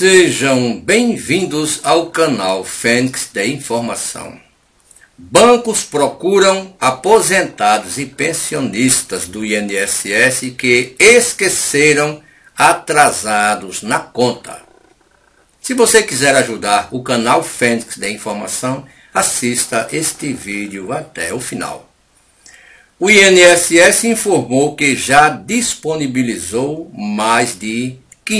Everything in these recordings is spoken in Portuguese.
Sejam bem-vindos ao canal Fênix de Informação. Bancos procuram aposentados e pensionistas do INSS que esqueceram atrasados na conta. Se você quiser ajudar o canal Fênix de Informação, assista este vídeo até o final. O INSS informou que já disponibilizou mais de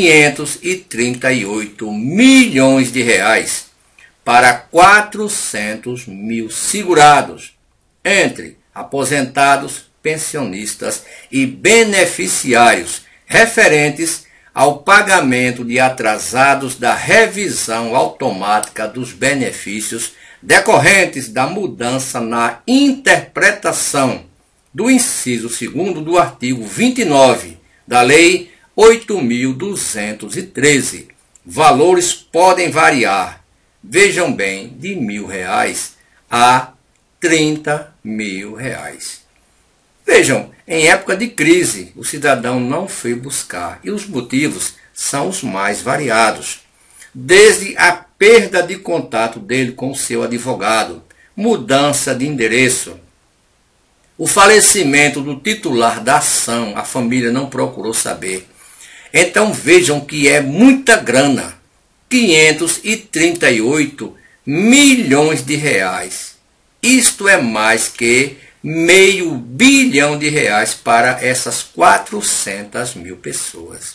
538 milhões de reais para 400 mil segurados, entre aposentados, pensionistas e beneficiários referentes ao pagamento de atrasados da revisão automática dos benefícios decorrentes da mudança na interpretação do inciso 2º do artigo 29 da Lei 8.213. Valores podem variar, vejam bem, de R$1.000 a R$30.000. Vejam, em época de crise, o cidadão não foi buscar, e os motivos são os mais variados. Desde a perda de contato dele com o seu advogado, mudança de endereço, o falecimento do titular da ação, a família não procurou saber. Então vejam que é muita grana, 538 milhões de reais. Isto é mais que R$500 bilhão para essas 400 mil pessoas.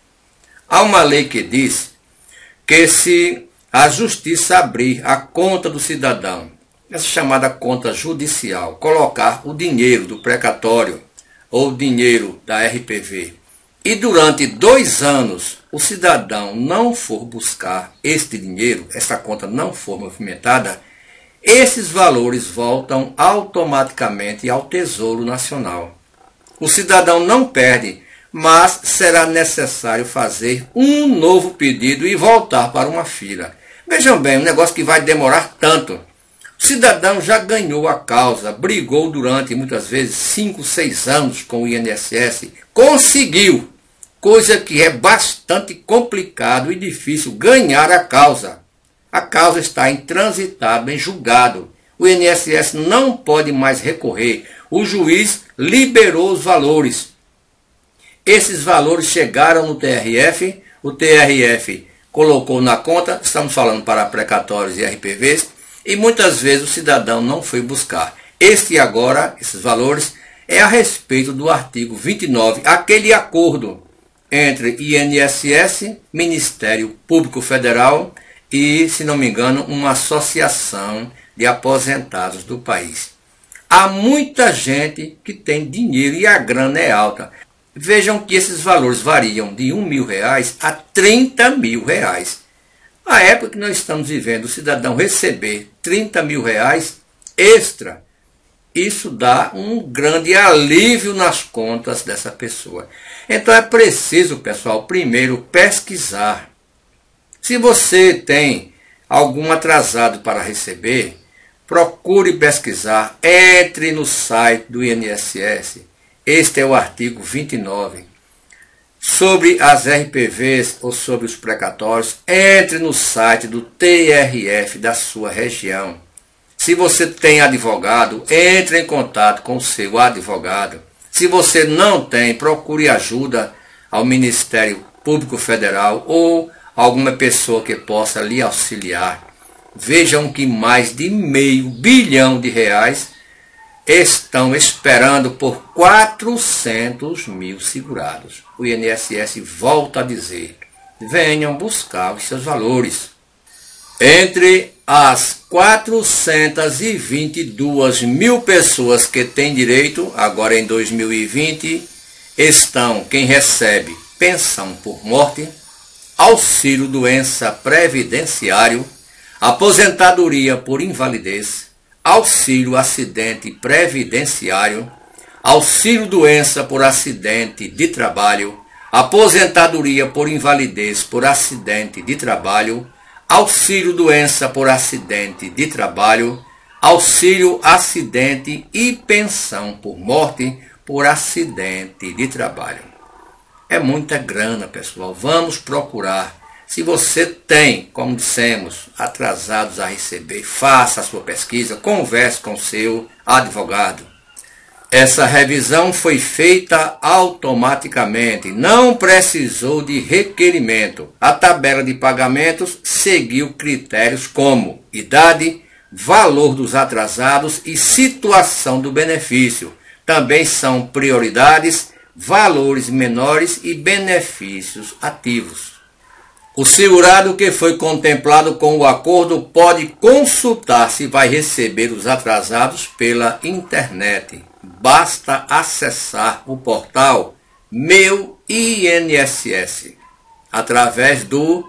Há uma lei que diz que se a justiça abrir a conta do cidadão, essa chamada conta judicial, colocar o dinheiro do precatório ou o dinheiro da RPV, e durante 2 anos o cidadão não for buscar este dinheiro, essa conta não for movimentada, esses valores voltam automaticamente ao Tesouro Nacional. O cidadão não perde, mas será necessário fazer um novo pedido e voltar para uma fila. Vejam bem, um negócio que vai demorar tanto. O cidadão já ganhou a causa, brigou durante muitas vezes 5, 6 anos com o INSS, conseguiu, coisa que é bastante complicado e difícil ganhar a causa. A causa está intransitável, em julgado. O INSS não pode mais recorrer. O juiz liberou os valores. Esses valores chegaram no TRF, o TRF colocou na conta, estamos falando para precatórios e RPVs, e muitas vezes o cidadão não foi buscar. Esses valores, é a respeito do artigo 29, aquele acordo entre INSS, Ministério Público Federal e, se não me engano, uma associação de aposentados do país. Há muita gente que tem dinheiro e a grana é alta. Vejam que esses valores variam de R$1.000 a R$30.000. A época que nós estamos vivendo, o cidadão receber R$30.000 extra, isso dá um grande alívio nas contas dessa pessoa. Então é preciso, pessoal, primeiro pesquisar. Se você tem algum atrasado para receber, procure pesquisar, entre no site do INSS. Este é o artigo 29. Sobre as RPVs ou sobre os precatórios, entre no site do TRF da sua região. Se você tem advogado, entre em contato com o seu advogado. Se você não tem, procure ajuda ao Ministério Público Federal ou alguma pessoa que possa lhe auxiliar. Vejam que mais de R$500 bilhão estão esperando por 400 mil segurados. O INSS volta a dizer, venham buscar os seus valores. Entre as 422 mil pessoas que têm direito, agora em 2020, estão quem recebe pensão por morte, auxílio doença previdenciário, aposentadoria por invalidez, auxílio acidente previdenciário, auxílio doença por acidente de trabalho, aposentadoria por invalidez por acidente de trabalho, auxílio doença por acidente de trabalho, auxílio acidente e pensão por morte por acidente de trabalho. É muita grana, pessoal. Vamos procurar Se você tem, como dissemos, atrasados a receber, faça a sua pesquisa, converse com o seu advogado. Essa revisão foi feita automaticamente, não precisou de requerimento. A tabela de pagamentos seguiu critérios como idade, valor dos atrasados e situação do benefício. Também são prioridades, valores menores e benefícios ativos. O segurado que foi contemplado com o acordo pode consultar se vai receber os atrasados pela internet. Basta acessar o portal Meu INSS através do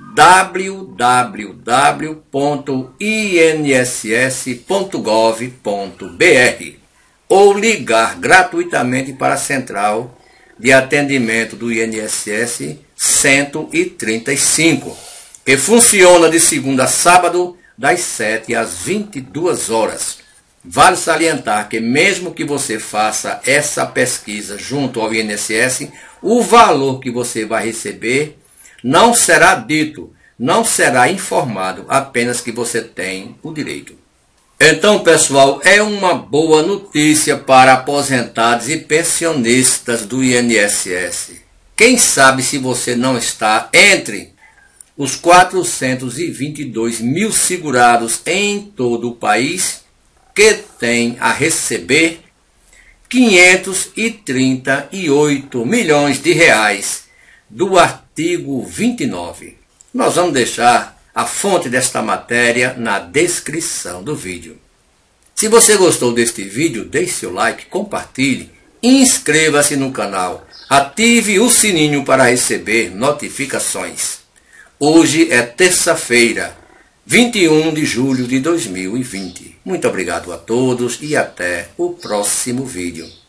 www.inss.gov.br ou ligar gratuitamente para a Central de Atendimento do INSS 135, que funciona de segunda a sábado, das 7 às 22 horas. Vale salientar que mesmo que você faça essa pesquisa junto ao INSS, o valor que você vai receber não será dito, não será informado, apenas que você tem o direito. Então, pessoal, é uma boa notícia para aposentados e pensionistas do INSS. Quem sabe se você não está entre os 422 mil segurados em todo o país que tem a receber 538 milhões de reais do artigo 29. Nós vamos deixar a fonte desta matéria na descrição do vídeo. Se você gostou deste vídeo, deixe seu like, compartilhe, inscreva-se no canal, ative o sininho para receber notificações. Hoje é terça-feira, 21 de julho de 2020. Muito obrigado a todos e até o próximo vídeo.